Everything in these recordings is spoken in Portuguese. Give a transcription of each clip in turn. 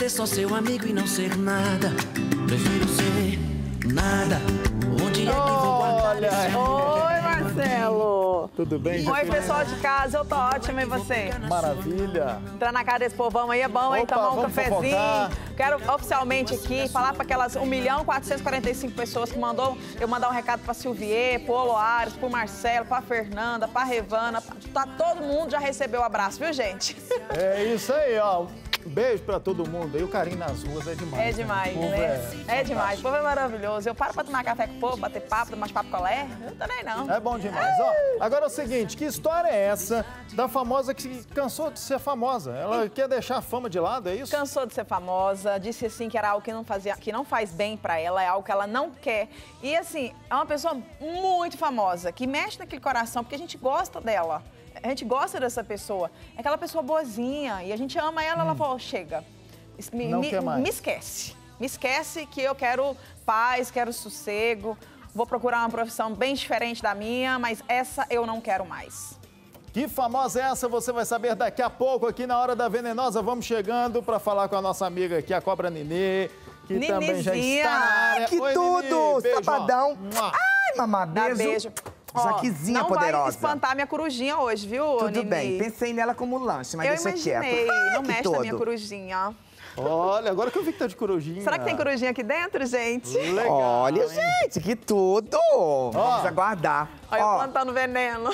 ser só seu amigo e não ser nada. Prefiro ser nada. Onde é que vou guardar esse amor? Oi, Marcelo. Tudo bem? Oi, pessoal de casa. Eu tô ótima, e você? Maravilha. Entrar na cara desse povão aí é bom, hein? Opa, Tomar um vamos cafezinho. fofocar. Quero oficialmente aqui falar para aquelas 1.445.000 pessoas que eu mandar um recado pra Silvier, pro Oloares, pro Marcelo, pra Fernanda, pra Revana. Todo mundo já recebeu o abraço, viu, gente? É isso aí, ó. Beijo pra todo mundo. E o carinho nas ruas é demais. É demais, né? É demais. O povo é maravilhoso. Eu paro pra tomar café com o povo, bater papo, tomar papo colé. Eu não tô nem não. É bom demais. Ó, agora é o seguinte, que história é essa da famosa que cansou de ser famosa? Ela quer deixar a fama de lado, é isso? Cansou de ser famosa, disse assim que era algo que não faz bem pra ela, é algo que ela não quer. E assim, é uma pessoa muito famosa, que mexe naquele coração, porque a gente gosta dela. A gente gosta dessa pessoa. É aquela pessoa boazinha e a gente ama ela, ela falou, chega, Não quer mais. me esquece. Me esquece que eu quero paz, quero sossego, vou procurar uma profissão bem diferente da minha, mas essa eu não quero mais. Que famosa é essa? Você vai saber daqui a pouco aqui na Hora da Venenosa. Vamos chegando para falar com a nossa amiga aqui, a Cobra Nenê, que também já está na área. Que Oi, tudo! Nenê. Beijo, Sabadão. ó. Ai, mamá, Dá beijo. beijo. Jaquezinha não poderosa. vai espantar minha corujinha hoje, viu, Tudo Nini? bem, pensei nela como lanche, mas Eu deixa imaginei, quieto. não que mexe na minha todo. corujinha. Olha, agora que eu vi que tá de corujinha. Será que tem corujinha aqui dentro, gente? Legal, Olha, hein? gente, que tudo! Vamos aguardar. Olha, eu Ó, plantando veneno.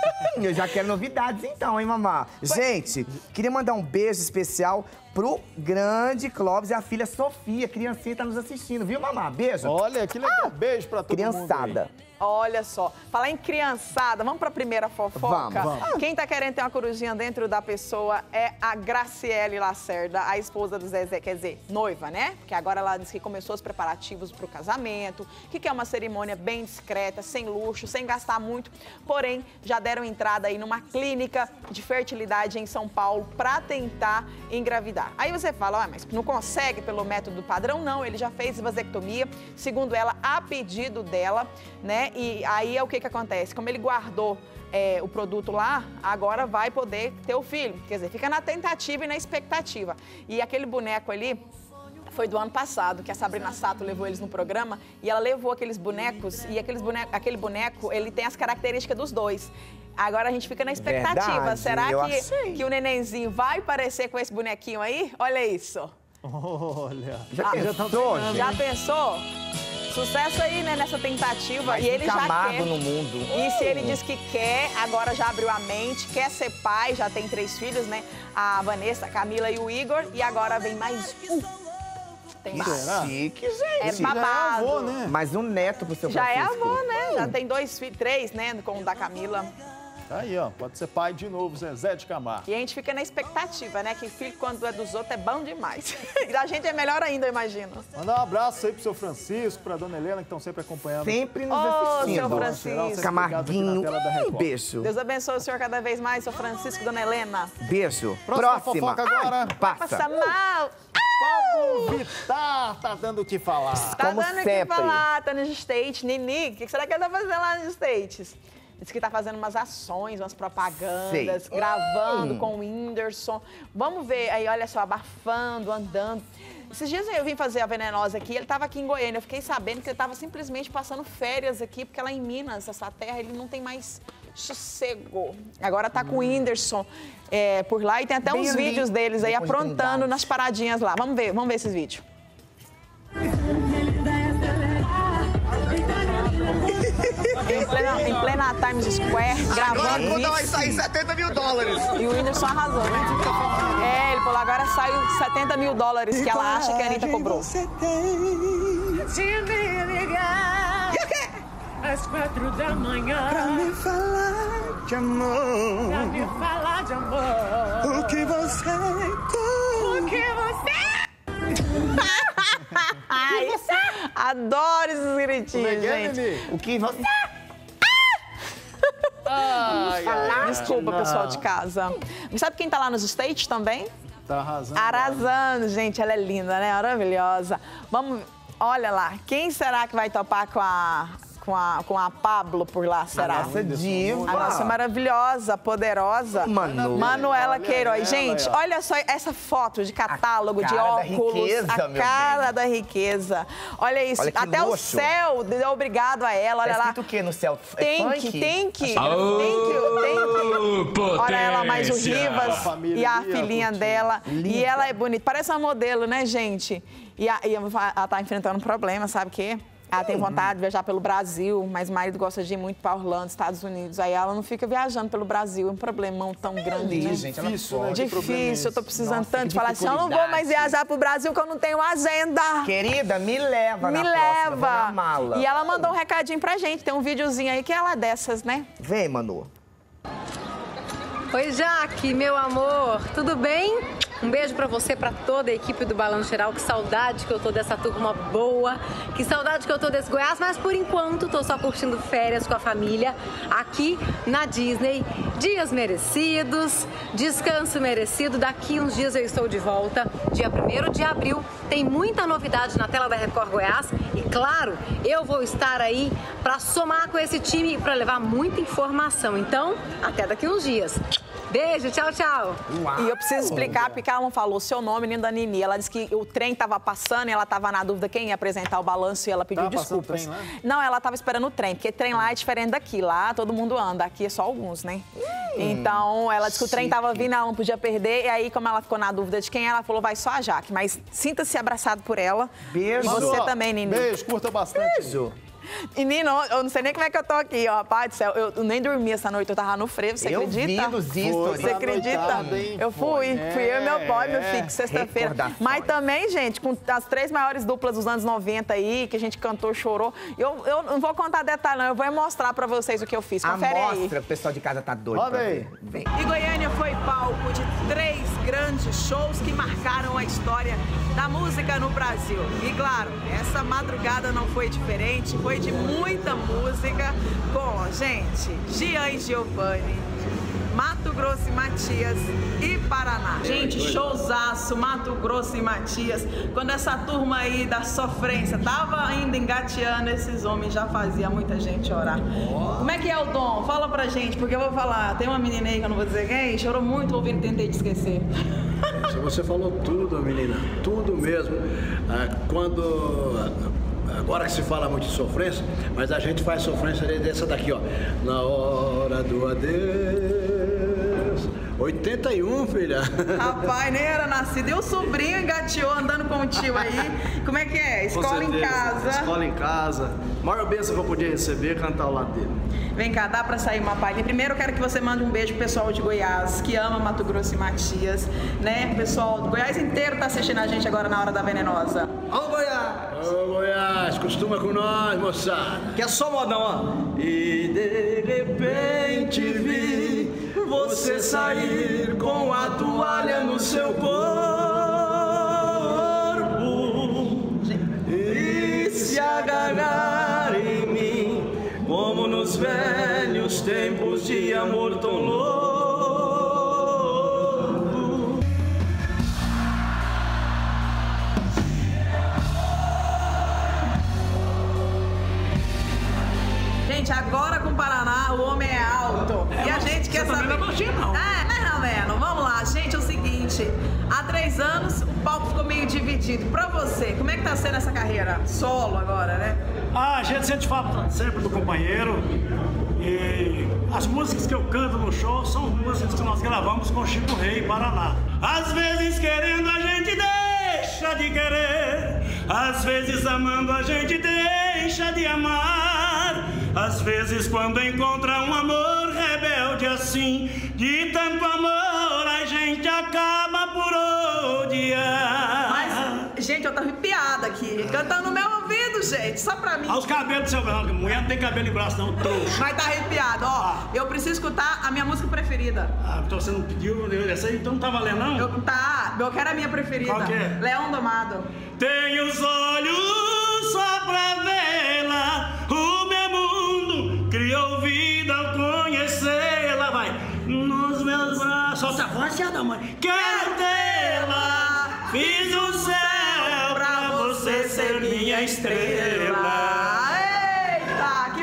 eu já quero novidades então, hein, mamá? Gente, queria mandar um beijo especial pro grande Clóvis e a filha Sofia. Criancinha tá nos assistindo, viu, mamá? Beijo. Olha, que legal. Beijo pra todo mundo Criançada. aí. Olha só, falar em criançada, vamos para a primeira fofoca? Vamos. Quem tá querendo ter uma corujinha dentro da pessoa é a Graciele Lacerda, a esposa do Zezé, quer dizer, noiva, né? Porque agora ela disse que começou os preparativos pro casamento, que é uma cerimônia bem discreta, sem luxo, sem gastar muito, porém, já deram entrada aí numa clínica de fertilidade em São Paulo para tentar engravidar. Aí você fala, mas não consegue pelo método padrão? Não, ele já fez vasectomia, segundo ela, a pedido dela, né? E aí é o que acontece? Como ele guardou o produto lá, agora vai poder ter o filho. Quer dizer, fica na tentativa e na expectativa. E aquele boneco ali foi do ano passado, que a Sabrina Sato levou eles no programa, e ela levou aqueles bonecos, e aquele boneco, ele tem as características dos dois. Agora a gente fica na expectativa. Verdade, Será eu que achei. o nenenzinho vai parecer com esse bonequinho aí? Olha isso. Olha. Já pensou? Sucesso aí, né, nessa tentativa. Mas e ele já amado quer. no mundo. E se ele diz que quer, agora já abriu a mente, quer ser pai, já tem 3 filhos, né? A Vanessa, a Camila e o Igor. E agora vem mais um. Tem mais. Será? Chique, É gente. babado. Já é avô, né? Mais um neto pro seu Já é Francisco. avô, né? Já tem 2 filhos, 3, né? Com o da Camila. Tá aí, ó. Pode ser pai de novo, Zezé de Camargo. E a gente fica na expectativa, né? Que filho, quando é dos outros, é bom demais. E da gente é melhor ainda, eu imagino. Mandar um abraço aí pro seu Francisco, pra dona Helena, que estão sempre acompanhando. Sempre nos Ô, assistindo. seu Francisco. Camarguinho, Record. beijo. Deus abençoe o senhor cada vez mais, seu Francisco e dona Helena. Beijo. Próxima fofoca agora. Passa Passa. mal. Pablo Vittar tá dando o que falar. Tá Como dando o que sempre. falar, tá nos States. Nini, o que será que ele tá fazendo lá nos States? Diz que tá fazendo umas ações, umas propagandas, Sei. gravando com o Whindersson. Vamos ver aí, olha só, abafando, andando. Esses dias eu vim fazer a Venenosa aqui, ele tava aqui em Goiânia. Eu fiquei sabendo que ele tava simplesmente passando férias aqui, porque lá em Minas, essa terra, ele não tem mais sossego. Agora tá com o Whindersson por lá e tem até Bem uns ali, vídeos deles aí depois de aprontando unidade. nas paradinhas lá. Vamos ver esses vídeos. Em plena Times Square, gravando Agora vai vídeos. sair 70 mil dólares. E o Whindersson arrasou, né? Ele falou, agora saiu 70 mil dólares que ela acha que a Anitta cobrou. De me ligar às 4 da manhã Pra me falar de amor. pra me falar de amor. O que você O que você Ai, adoro esses gritinhos, gente. Nenê? O que você... Desculpa, pessoal de casa. Mas sabe quem tá lá nos States também? Tá arrasando. Arrasando, gente. Ela é linda, né? Maravilhosa. Vamos, olha lá. Quem será que vai topar com com a Pablo por lá, será? A nossa diva. A nossa maravilhosa, poderosa Manuela Queiroz. Gente, olha só essa foto de catálogo, de óculos. A cara da riqueza. Olha isso. Olha até luxo. O céu deu obrigado a ela. Olha lá. Escrito o que no céu? Thank you. Olha ela, mais o Rivas e a filhinha dela. E ela é bonita. Parece uma modelo, né, gente? E ela tá enfrentando um problema, sabe o quê? Ela tem vontade de viajar pelo Brasil, mas o marido gosta de ir muito para Orlando, Estados Unidos. Aí ela não fica viajando pelo Brasil. É um problemão tão grande, né? Gente, difícil, eu tô precisando tanto de falar assim, eu não vou mais viajar pro Brasil porque eu não tenho agenda. Querida, me leva na próxima, vou na mala. E ela mandou um recadinho pra gente, tem um videozinho aí que ela é dessas, né? Vem, Manu. Oi, Jaque, meu amor, tudo bem? Um beijo pra você, pra toda a equipe do Balanço Geral. Que saudade que eu tô dessa turma boa, que saudade que eu tô desse Goiás, mas por enquanto tô só curtindo férias com a família aqui na Disney. Dias merecidos, descanso merecido. Daqui uns dias eu estou de volta, dia 1º de abril. Tem muita novidade na tela da Record Goiás e, claro, eu vou estar aí pra somar com esse time e pra levar muita informação. Então, até daqui uns dias. Beijo, tchau, tchau. Uau. E eu preciso explicar, porque ela não falou o seu nome nem da Nini. Ela disse que o trem estava passando e ela estava na dúvida quem ia apresentar o balanço e ela pediu desculpas. Trem lá? Não, ela estava esperando o trem, porque trem lá é diferente daqui. Lá todo mundo anda, aqui é só alguns, né? Então, ela disse que o trem estava vindo, ela não podia perder. E aí, como ela ficou na dúvida de quem, ela falou, vai só a Jaque. Mas sinta-se abraçado por ela. Beijo. E você também, Nini. Beijo, curta bastante. Beijo. Menino, eu não sei nem como é que eu tô aqui, ó. Rapaz do céu, eu nem dormi essa noite, eu tava no frevo, você acredita? Eu vi nos stories. Você acredita? Eu fui eu e meu boy, meu filho, sexta-feira. Mas também, gente, com as 3 maiores duplas dos anos 90 aí, que a gente cantou, chorou. Eu não vou contar detalhe, não, eu vou mostrar pra vocês o que eu fiz. Confere aí. Mostra, o pessoal de casa tá doido. Roda aí. Vem. E Goiânia foi palco de 3 grandes shows que marcaram a história da música no Brasil. E claro, essa madrugada não foi diferente, foi de muita música com, gente, Gian e Giovanni, Mato Grosso e Matias e Paraná. Gente, showzaço, Mato Grosso e Matias. Quando essa turma aí da sofrência tava ainda engateando, esses homens já fazia muita gente chorar. Como é que é o Dom? Fala pra gente, porque eu vou falar. Tem uma menina aí que eu não vou dizer quem, chorou muito ouvindo Tentei Te Esquecer. Você falou tudo, menina, tudo mesmo. Agora que se fala muito de sofrência, mas a gente faz sofrência dessa daqui, ó. Na hora do adeus. 81, filha. Rapaz, nem era nascido. E o sobrinho engateou andando com o tio aí. Como é que é? Escola em casa. Escola em casa. Maior bênção que eu podia receber, cantar ao lado dele. Vem cá, dá pra sair uma palhinha. Primeiro eu quero que você mande um beijo pro pessoal de Goiás, que ama Mato Grosso e Matias, né? O pessoal do Goiás inteiro tá assistindo a gente agora na Hora da Venenosa. Alô, Goiás! Ô, Goiás, costuma com nós, moçada. Que é só modão, ó. E de repente vi você sair com a toalha no seu corpo e se agarrar em mim, como nos velhos tempos de amor tão louco. Gente, agora com o Paraná, o homem é alto. E a gente quer saber... Não é baixinho, não. Vamos lá, gente, é o seguinte. Há 3 anos, o palco ficou meio dividido. Pra você, como é que tá sendo essa carreira? Solo agora, né? A gente sempre fala sempre do companheiro. E as músicas que eu canto no show são músicas que nós gravamos com Chico Rei e Paraná. Às vezes querendo a gente deixa de querer, às vezes amando a gente deixa de amar, às vezes quando encontra um amor rebelde assim, de tanto amor a gente acaba por odiar. Mas, gente, eu tô arrepiada aqui, cantando no meu ouvido, gente, só pra mim. Olha os cabelos do seu braço, mulher não tem cabelo em braço não, trouxa. Mas tá arrepiado, ó, eu preciso escutar a minha música preferida. Ah, então você não pediu essa aí, então não tá valendo não? Eu quero a minha preferida. Qual que é? Leão Domado. Tenho os olhos só pra vê-la, o meu mundo criou vida ao conhecê-la, vai, nos meus braços, solta a voz, da mãe, quero tê-la, fiz o céu pra você ser minha estrela. Eita, que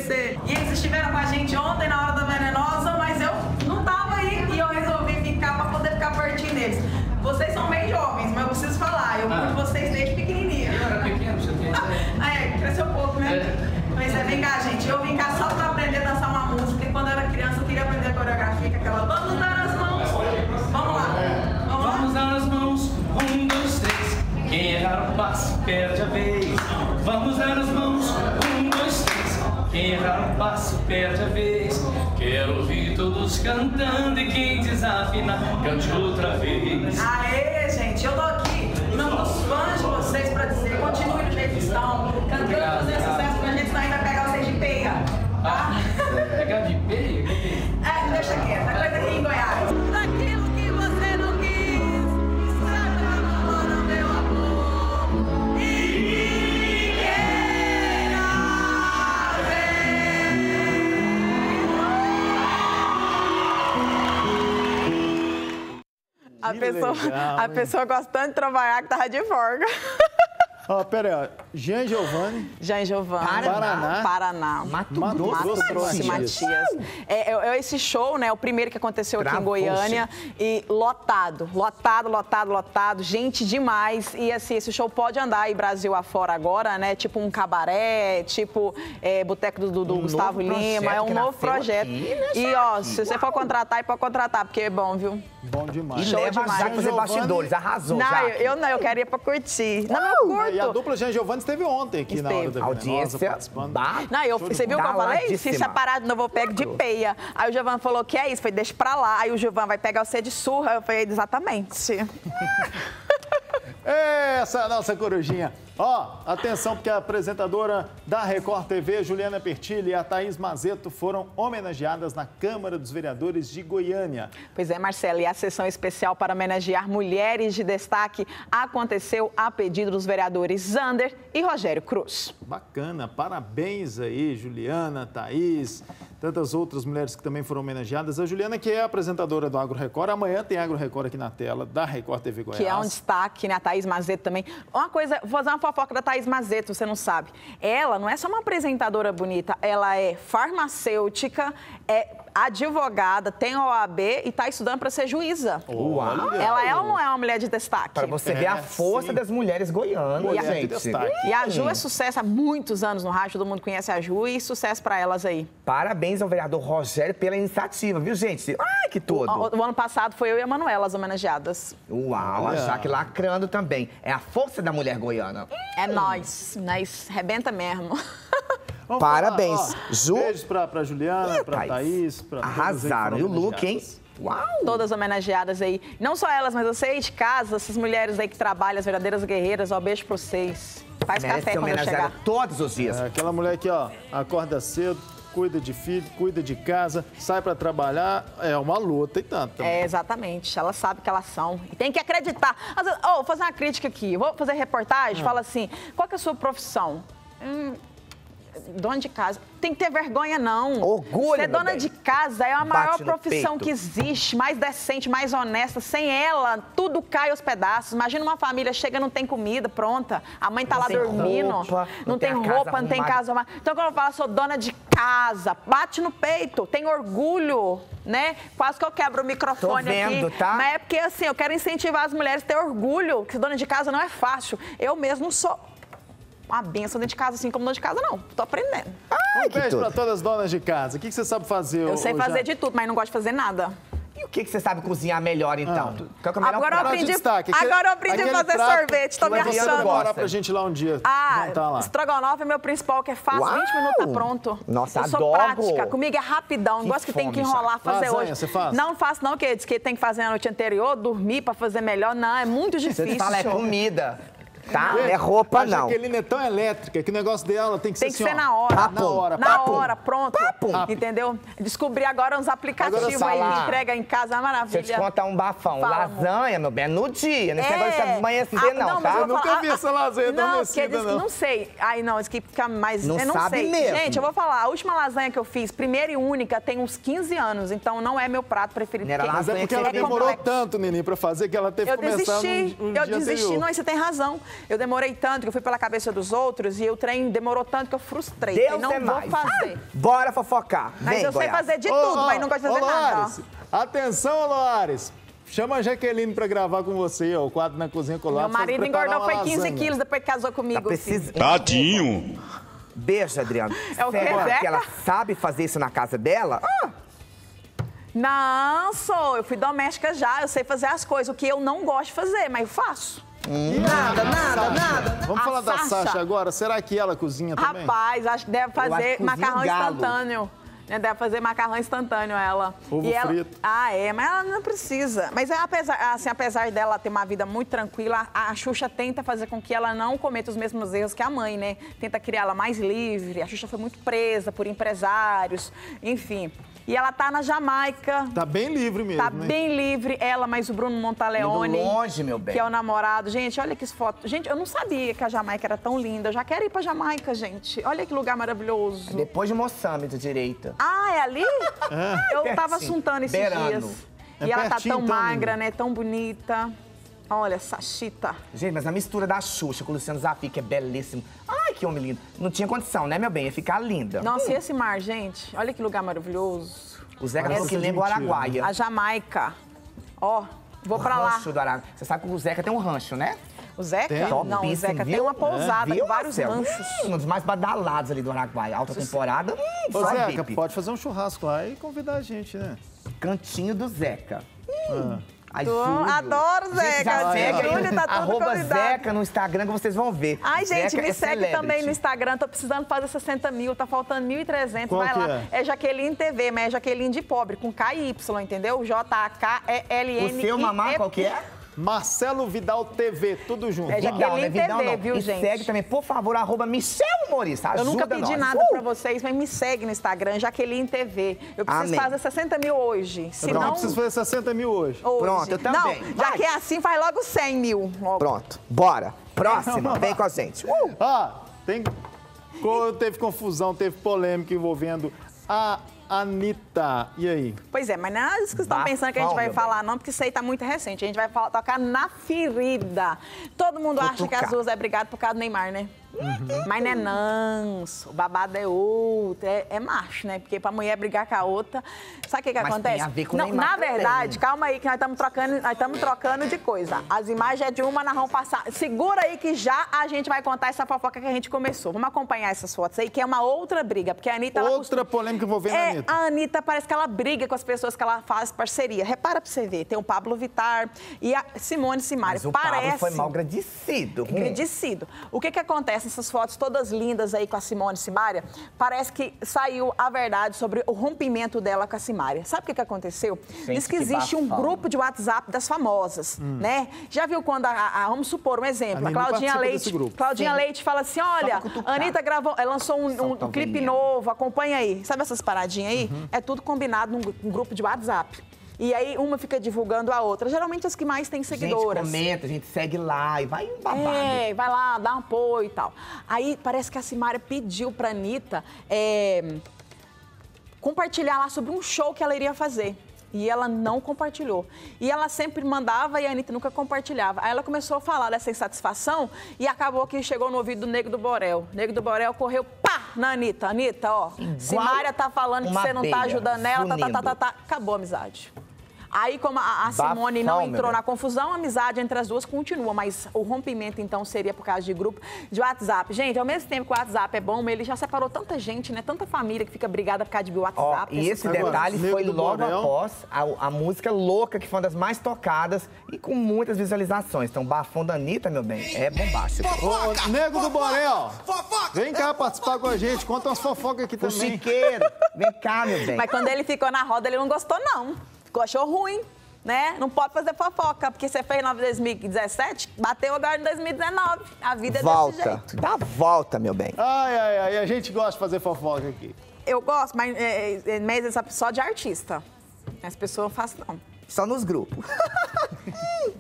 conhecer. E eles estiveram com a gente ontem na hora da Venenosa, mas eu não tava aí e eu resolvi ficar pra poder ficar pertinho deles. Vocês são bem jovens, mas eu preciso falar, eu vi vocês desde pequenininha. Eu era pequeno, você tem cresceu pouco, né? Mas vem cá, gente, eu vim cá só pra aprender a dançar uma música, porque quando eu era criança eu queria aprender a coreografia, aquela vamos dar as mãos. Vamos lá. Vamos dar as mãos, 1, 2, 3. Quem errar o passo perde a vez. Vamos dar as mãos, 1, 2, 3. Quem errar o passo perde a vez. Quero ouvir todos cantando e quem desafinar, cante outra vez. Aê, gente, eu tô aqui, em nome dos fãs de vocês, pra dizer, continue do jeito que estão, cantando, fazendo sucesso pra gente, senão ainda pegar vocês de peia, tá? Pegar de peia? Deixa quieto, coisa aqui em Goiás. Daquilo que você não quis, sabe agora, meu amor, e queira ver. A pessoa gostando de trabalhar que tava de folga. Ó, pera aí, Jean Giovanni. Jean Giovanni. Paraná. Mato Grosso, Matias. Esse show, né, o primeiro que aconteceu aqui em Goiânia. E lotado. Gente demais. E assim, esse show pode andar aí Brasil afora agora, né? Tipo um cabaré, tipo Boteco do Gustavo Lima. É um novo projeto. E ó, se você for contratar, pode contratar, porque é bom, viu? Bom demais. E leva já pra fazer bastidores, arrasou. Não, eu queria pra curtir. Não, eu curto. E a dupla Jean Giovanni esteve ontem aqui na hora da audiência participando. Não, você viu o que eu falei? Se separar de novo, eu pego de peia. Aí o Giovanni falou que é isso, foi deixa pra lá. Aí o Giovanni vai pegar você de surra. Eu falei, exatamente. Essa é a nossa corujinha. Ó, atenção, porque a apresentadora da Record TV, Juliana Pertilli, e a Thaís Mazeto foram homenageadas na Câmara dos Vereadores de Goiânia. Pois é, Marcela, e a sessão especial para homenagear mulheres de destaque aconteceu a pedido dos vereadores Zander e Rogério Cruz. Bacana, parabéns aí, Juliana, Thaís, tantas outras mulheres que também foram homenageadas. A Juliana, que é apresentadora do Agro Record, amanhã tem Agro Record aqui na tela, da Record TV Goiás. Que é um destaque, né? A Thaís Mazeto também. Uma coisa, vou fazer uma fofoca da Thaís Mazeto, você não sabe. Ela não é só uma apresentadora bonita, ela é farmacêutica, é advogada, tem OAB e está estudando para ser juíza. Uau! Ela não é uma mulher de destaque. Para você ver a força das mulheres goianas, gente. E a Ju é sucesso há muitos anos no rádio, todo mundo conhece a Ju e sucesso para elas aí. Parabéns ao vereador Rogério pela iniciativa, viu, gente? Ai, que tudo! O ano passado foi eu e a Manuela as homenageadas. Uau, a Jaque lacrando também. É a força da mulher goiana. É nós rebenta mesmo. Parabéns, falar, Ju. Beijos pra Juliana, pra Thaís, pra arrasaram. E o look, hein? Uau! Todas homenageadas aí. Não só elas, mas você aí de casa, essas mulheres aí que trabalham, as verdadeiras guerreiras, ó, beijo pra vocês. Faz café quando eu chegar. Todos os dias. Aquela mulher que, ó, acorda cedo, cuida de filho, cuida de casa, sai pra trabalhar, é uma luta e tanto. É, exatamente. Elas sabem que elas são. E tem que acreditar. Vou fazer uma crítica aqui. Vou fazer reportagem, fala assim, qual que é a sua profissão? Dona de casa. Tem que ter vergonha, não. Orgulho, ser dona de casa é a maior profissão peito que existe, mais decente, mais honesta. Sem ela, tudo cai aos pedaços. Imagina uma família, chega, não tem comida pronta, a mãe tá lá dormindo, não tem roupa, não tem casa arrumada. Então, quando eu falo, sou dona de casa, bate no peito, tem orgulho, né? Quase que eu quebro o microfone. Tô vendo, aqui. tá? Mas é porque, assim, eu quero incentivar as mulheres a ter orgulho, que dona de casa não é fácil. Eu mesmo não sou uma benção dentro de casa, assim como dona de casa, não. Tô aprendendo. Um beijo pra todas as donas de casa. O que você sabe fazer? Eu sei fazer de tudo, mas não gosto de fazer nada. E o que você sabe cozinhar melhor, então? Qual que é o melhor agora eu aprendi a fazer sorvete, tô me achando. Bora pra gente lá um dia. Estrogonofe é meu principal, que é fácil, 20 minutos tá pronto. Nossa, eu sou prática, comigo é rapidão, não gosto que tem que enrolar, fazer hoje. Você faz? Não faço não, que diz que tem que fazer na noite anterior, dormir pra fazer melhor. Não, é muito difícil. Você fala, é comida. Tá? É roupa, não. A Jaqueline é tão elétrica que o negócio dela tem que ser assim, ser na hora. Na hora, pronto. Entendeu? Descobri agora uns aplicativos aí que entrega em casa, é maravilha. Deixa eu te contar um bafão. Lasanha, meu bem, é no dia. Não é negócio de amanhecer, não, tá? Eu nunca vi essa lasanha adormecida, não. Não sei. Aí, não, isso que fica mais... Não sabe mesmo. Gente, eu vou falar. A última lasanha que eu fiz, primeira e única, tem uns 15 anos. Então, não é meu prato preferido. Mas é porque ela demorou tanto, Nini, pra fazer que ela teve que começar no dia Eu desisti. Não, você tem razão. Eu demorei tanto que eu fui pela cabeça dos outros e o trem demorou tanto que eu frustrei. Deus não é vou mais. fazer. Bora fofocar. Mas Vem, eu sei Goiás. fazer de tudo, mas não gosto de fazer nada. Loares, atenção, Loares. Chama a Jaqueline pra gravar com você, ó, o quadro na Cozinha com Loares. Meu marido engordou foi 15 lasanha. quilos depois que casou comigo. Tá precisando. Tadinho. Beijo, Adriano. É o quê, Será Zeca? que ela sabe fazer isso na casa dela? Não, eu fui doméstica já, eu sei fazer as coisas. O que eu não gosto de fazer, mas eu faço. Nada. Vamos falar da Sasha. Sasha agora? Será que ela cozinha também? Rapaz, acho que deve acho que fazer cozinha macarrão galo. instantâneo. Né, deve fazer macarrão instantâneo, ela. Ovo E ela... frito. Ah, é, mas ela não precisa. Mas apesar dela ter uma vida muito tranquila, a Xuxa tenta fazer com que ela não cometa os mesmos erros que a mãe, né? Tenta criá-la mais livre. A Xuxa foi muito presa por empresários, enfim. E ela tá na Jamaica. Tá bem livre mesmo, Tá né? bem livre, ela, mas o Bruno Montaleone. Indo longe, meu bem. Que é o namorado. Gente, olha que foto. Gente, eu não sabia que a Jamaica era tão linda. Eu já quero ir pra Jamaica, gente. Olha que lugar maravilhoso. Depois de Moçambique, direita. Ah, é ali? Eu tava Pertinho. assuntando esses Beirando. dias. É E ela tá pertinho, tão então, magra, menina. né? Tão bonita. Olha, Sachita. Gente, mas a mistura da Xuxa com o Luciano Zafi, que é belíssimo. Ai, que homem lindo. Não tinha condição, né, meu bem? Ia ficar linda. Nossa, e esse mar, gente? Olha que lugar maravilhoso. O Zeca Parece falou que de lembra o mentira. Araguaia. A Jamaica. Ó, vou pra lá. Rancho do Araguaia. Você sabe que o Zeca tem um rancho, né? O Zeca? Tem? Não, o Topíssimo, Zeca tem viu? uma pousada Viu, com vários Marcelo? ranchos. Um dos mais badalados ali do Araguaia. Alta temporada. Ô, Só Zeca, VIP. pode fazer um churrasco lá e convidar a gente, né? Cantinho do Zeca. Ai, Tô- Júlio. adoro, Gente, Zeca. já segue aí, Júlio tá tudo arroba convidado. Zeca no Instagram que vocês vão ver. Ai, gente, Zeca me é segue celebrity. também no Instagram. Tô precisando fazer 60 mil, tá faltando 1.300. Qual Vai que lá. É Jaqueline TV, mas é Jaqueline de pobre, com KY, entendeu? J-A-K-E-L-N. O seu mamá, qual que é? Marcelo Vidal TV, tudo junto. É Jaqueline TV, viu, e gente? segue também, por favor, arroba Michel Humorista. Eu nunca Ajuda pedi nós. nada pra vocês, mas me segue no Instagram, Jaqueline TV. Eu preciso Amém. fazer 60 mil hoje. Se Não, não, preciso fazer 60 mil hoje. hoje. Pronto, eu também. Não, já Vai. que é assim, faz logo 100 mil. Logo. Pronto, bora. Próxima, vem com a gente. Ó, teve confusão, teve polêmica envolvendo a Anitta. E aí? Pois é, mas não é isso que vocês estão Bafão, pensando que a gente vai meu falar, não, porque isso aí tá muito recente. A gente vai tocar na ferida. Todo mundo acha que Cutucar. as duas é brigado por causa do Neymar, né? Mas não é não, o babado é outro, é macho, né? Porque pra mulher brigar com a outra, sabe o que Mas acontece? tem a ver com o Não, Neymar na também. verdade, calma aí que nós estamos trocando de coisa. As imagens é de uma, nós vamos passar. Segura aí que já a gente vai contar essa fofoca que a gente começou. Vamos acompanhar essas fotos aí, que é uma outra briga, porque a Anitta... ela Outra polêmica envolvendo a Anitta. A Anitta parece que ela briga com as pessoas que ela faz parceria. Repara pra você ver, tem o Pablo Vittar e a Simone Simaria. Mas o Pablo foi mal agradecido. Agradecido. O que acontece? Essas fotos todas lindas aí com a Simone Simaria, parece que saiu a verdade sobre o rompimento dela com a Simaria. Sabe o que aconteceu? Diz que que existe um bafão. grupo de WhatsApp das famosas, né? Já viu quando vamos supor um exemplo, A a Nini Claudinha participa Leite, desse grupo. Claudinha Sim. Leite fala assim, olha, pra cutucar. a Anitta gravou, ela lançou um Solta o clipe veneno. novo, acompanha aí. Sabe essas paradinhas aí? É tudo combinado num grupo de WhatsApp. E aí uma fica divulgando a outra. Geralmente as que mais têm seguidoras. A gente comenta, a gente segue lá e vai um babado. É, vai lá, dá um apoio e tal. Aí parece que a Simaria pediu pra Anitta compartilhar lá sobre um show que ela iria fazer. E ela não compartilhou. E ela sempre mandava e a Anitta nunca compartilhava. Aí ela começou a falar dessa insatisfação e acabou que chegou no ouvido do Nego do Borel. O Nego do Borel correu, pá, na Anitta. Anitta, ó, Simaria tá falando que uma você não tá abelha ajudando ela, zunindo. Acabou a amizade. Aí, como a Simone Bafão, não meu entrou bem. na confusão, a amizade entre as duas continua. Mas o rompimento, então, seria por causa de grupo de WhatsApp. Gente, ao mesmo tempo que o WhatsApp é bom, ele já separou tanta gente, né? Tanta família que fica brigada por causa de Ó, WhatsApp. e esse Agora, detalhe Nego foi do logo Borel. após a música Louca, que foi uma das mais tocadas e com muitas visualizações. Então, bafão da Anitta, meu bem, é bombástico. Ô, Nego do Borel, vem cá participar com a gente, conta umas fofocas aqui O também. chiqueiro, vem cá, meu bem. Mas quando ele ficou na roda, ele não gostou, não. Achou ruim, né? Não pode fazer fofoca, porque você fez em 2017, bateu agora em 2019. A vida é desse Volta, jeito. dá volta, meu bem. Ai, a gente gosta de fazer fofoca aqui. Eu gosto, mas só de artista. As pessoas não fazem, não. Só nos grupos.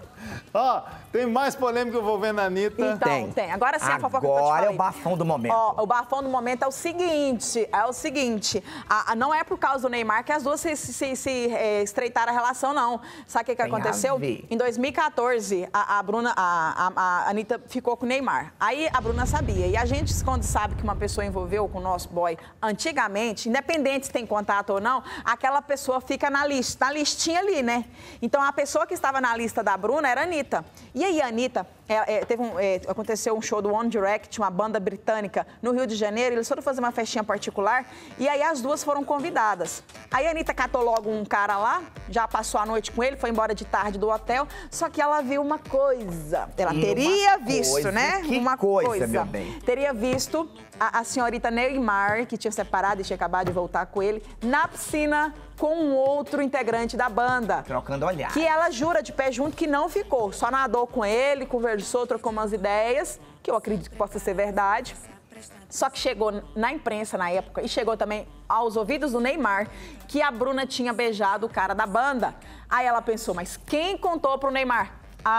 Ó, tem mais polêmica envolvendo a Anitta. Então, tem. Agora sim a fofoca que eu te falei. Agora é o bafão do momento. Ó, o bafão do momento é o seguinte, não é por causa do Neymar que as duas se estreitaram a relação, não. Sabe o que aconteceu? Em 2014, a Anitta ficou com o Neymar. Aí a Bruna sabia. E a gente, quando sabe que uma pessoa envolveu com o nosso boy antigamente, independente se tem contato ou não, aquela pessoa fica na listinha ali, né? Então, a pessoa que estava na lista da Bruna era a Anitta. E aí, a Anitta, aconteceu um show do One Direct, uma banda britânica, no Rio de Janeiro. Eles foram fazer uma festinha particular e aí as duas foram convidadas. Aí a Anitta catou logo um cara lá, já passou a noite com ele, foi embora de tarde do hotel, só que ela viu uma coisa. Ela teria visto, né? Uma coisa, meu bem. Teria visto a senhorita Neymar, que tinha separado e tinha acabado de voltar com ele, na piscina com um outro integrante da banda. Trocando olhar. Que ela jura de pé junto que não ficou, só nadou com ele, conversou, trocou umas ideias, que eu acredito que possa ser verdade. Só que chegou na imprensa na época e chegou também aos ouvidos do Neymar que a Bruna tinha beijado o cara da banda. Aí ela pensou, mas quem contou pro Neymar?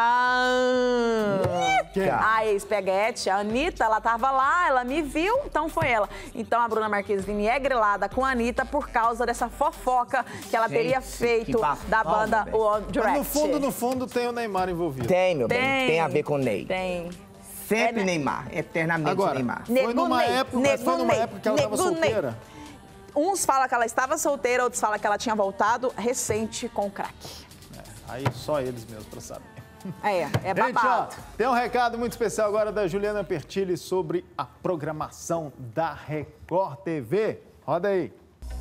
A ex-peguete, a Anitta, ela tava lá, ela me viu, então foi ela. Então a Bruna Marquezine é grilada com a Anitta por causa dessa fofoca que ela teria feito da banda One Direct. Mas no fundo tem o Neymar envolvido. Tem, meu bem, tem a ver com o Ney. Tem. Sempre Neymar, eternamente agora, Neymar. Foi numa época que ela estava solteira. Uns falam que ela estava solteira, outros falam que ela tinha voltado recente com o crack. Aí só eles mesmos pra saber. É babado. Gente, ó, tem um recado muito especial agora da Juliana Pertilli sobre a programação da Record TV. Roda aí.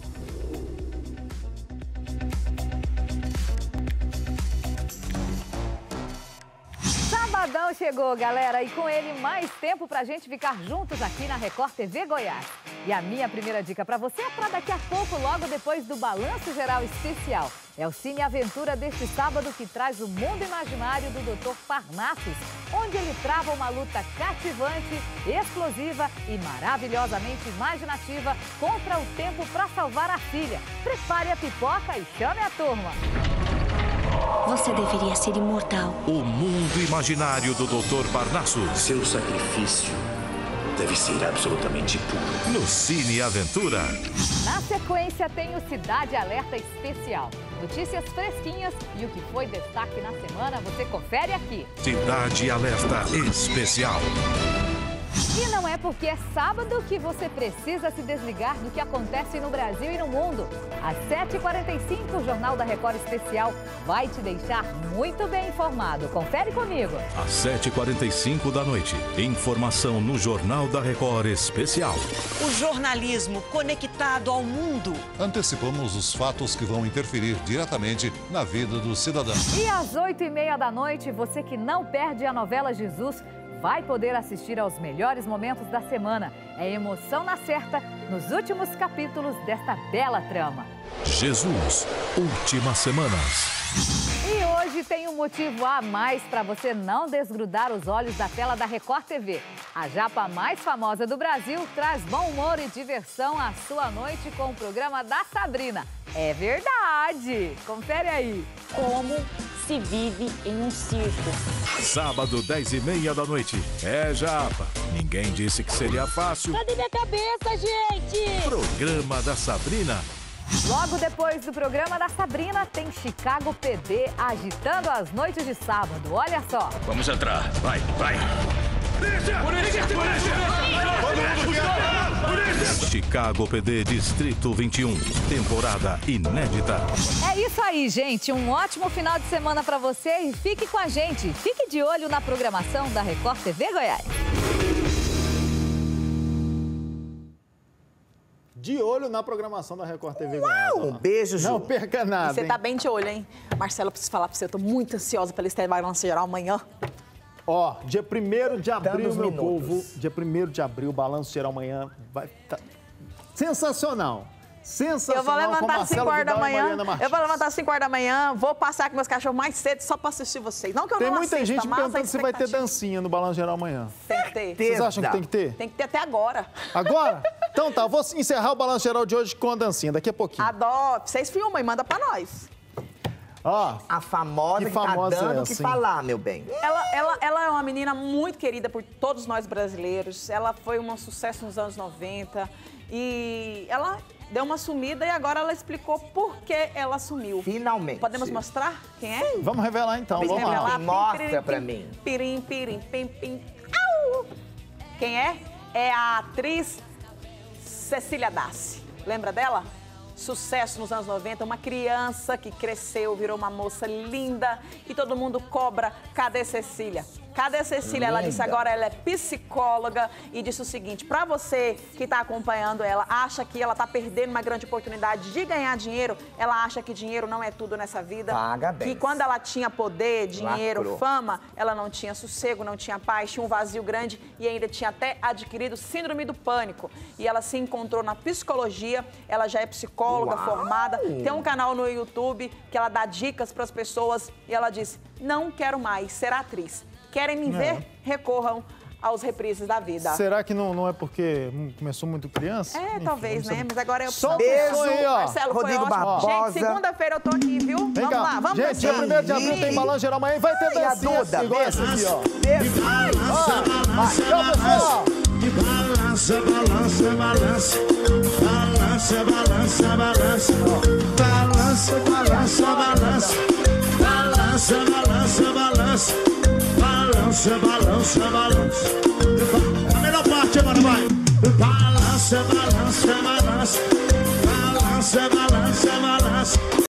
Sabadão chegou, galera, e com ele mais tempo pra gente ficar juntos aqui na Record TV Goiás. E a minha primeira dica pra você é pra daqui a pouco, logo depois do Balanço Geral Especial. É o Cine Aventura deste sábado que traz o mundo imaginário do Dr. Parnassus, onde ele trava uma luta cativante, explosiva e maravilhosamente imaginativa contra o tempo pra salvar a filha. Prepare a pipoca e chame a turma. Você deveria ser imortal. O mundo imaginário do Dr. Parnassus. Seu sacrifício deve ser absolutamente puro. No Cine Aventura. Na sequência tem o Cidade Alerta Especial. Notícias fresquinhas e o que foi destaque na semana você confere aqui. Cidade Alerta Especial. E não é porque é sábado que você precisa se desligar do que acontece no Brasil e no mundo. Às 7h45, o Jornal da Record Especial vai te deixar muito bem informado. Confere comigo. Às 7h45 da noite, informação no Jornal da Record Especial. O jornalismo conectado ao mundo. Antecipamos os fatos que vão interferir diretamente na vida do cidadão. E às 8h30 da noite, você que não perde a novela Jesus vai poder assistir aos melhores momentos da semana. É emoção na certa nos últimos capítulos desta bela trama. Jesus, últimas semanas. E hoje tem um motivo a mais para você não desgrudar os olhos da tela da Record TV. A japa mais famosa do Brasil traz bom humor e diversão à sua noite com o programa da Sabrina. É verdade! Confere aí. Como se vive em um circo. Sábado, 10h30 da noite. É japa. Ninguém disse que seria fácil. Cadê minha cabeça, gente? Programa da Sabrina. Polícia. Logo depois do programa da Sabrina, tem Chicago PD agitando as noites de sábado. Olha só. Vamos entrar. Vai, vai. Chicago PD Distrito 21, temporada inédita. É isso aí, gente. Um ótimo final de semana para você e fique com a gente. Fique de olho na programação da Record TV Goiás. De olho na programação da Record TV Goiás. Um beijo, Ju. Não perca nada. E você tá bem de olho, hein? Marcelo, eu preciso falar pra você, eu tô muito ansiosa pela estreia do Balanço Geral amanhã. Ó, dia 1º de abril, meu povo. Dia 1º de abril, o Balanço Geral amanhã vai estar sensacional. Sensacional. Eu vou levantar às 5 horas da manhã. Eu vou levantar às 5 horas da manhã, vou passear com meus cachorros mais cedo só pra assistir vocês. Não que eu tem não muita assista, gente mas perguntando se vai ter dancinha no Balanço Geral amanhã. Tem que ter. Vocês acham que tem que ter? Tem que ter até agora. Agora? Então tá, vou encerrar o Balanço Geral de hoje com a dancinha, daqui a pouquinho. Adoro. Vocês filmam e mandam pra nós. Ó, a famosa que famosa tá dando o é que assim? falar, meu bem. Ela é uma menina muito querida por todos nós brasileiros. Ela foi um sucesso nos anos 90 e ela deu uma sumida e agora ela explicou por que ela sumiu. Finalmente. Podemos mostrar quem é? Vamos revelar então, vamos lá. Mostra pra mim. Pirim, pirim, pim, pim. Au! Quem é? É a atriz Cecília Dassi. Lembra dela? Sucesso nos anos 90, uma criança que cresceu, virou uma moça linda e todo mundo cobra, cadê Cecília? Cadê Cecília? Ela disse agora ela é psicóloga e disse o seguinte, pra você que tá acompanhando ela, acha que ela tá perdendo uma grande oportunidade de ganhar dinheiro, ela acha que dinheiro não é tudo nessa vida. Paga bem. Que quando ela tinha poder, dinheiro, Lacrou. fama, ela não tinha sossego, não tinha paz, tinha um vazio grande e ainda tinha até adquirido síndrome do pânico. E ela se encontrou na psicologia, ela já é psicóloga formada, tem um canal no YouTube que ela dá dicas para as pessoas e ela disse, não quero mais ser atriz. Querem me ver? Recorram aos reprises da vida. Será que não é porque começou muito criança? É, Enfim, talvez, né? Mas agora eu Só beijo aí, ó. Marcelo, Rodrigo foi ótimo. Barbosa. Gente, segunda-feira eu tô aqui, viu? Vem Vamos cá. lá, vamos Gente, dia 1º de abril tem Balanço Geral amanhã e vai ter E a dancinha Duda, igual essa aqui, ó. beijo. Tchau, pessoal. Balança, balança, balança. Balança, balança, balança. Balança, balança, balança. Balança, balança, balança. Balança, balança, balança. A melhor parte agora vai. Balança, balança, balança. Balança, balança, balança.